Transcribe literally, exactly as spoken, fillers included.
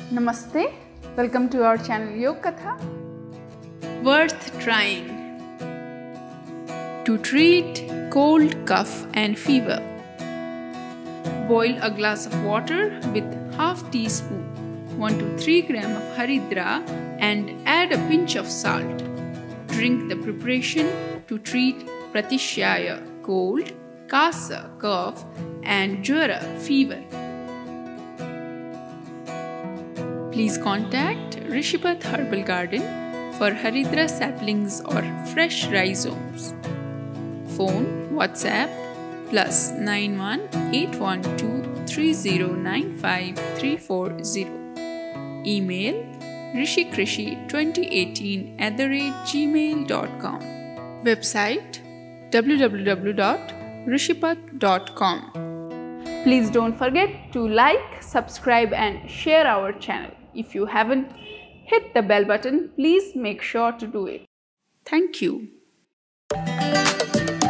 Namaste. Welcome to our channel Yoga Katha. Worth trying. To treat cold, cough and fever, boil a glass of water with half teaspoon one to three gram of haridra and add a pinch of salt. Drink the preparation to treat pratishyaya, cold, kasa, cough and jwara, fever. Please contact Rishipath Herbal Garden for haridra saplings or fresh rhizomes. Phone WhatsApp plus nine one eight one two three zero nine five three four zero. Email rishikrishi twenty eighteen at the rate gmail dot com. Website w w w dot rishipath dot com. Please don't forget to like, subscribe and share our channel. If you haven't hit the bell button, please make sure to do it. Thank you.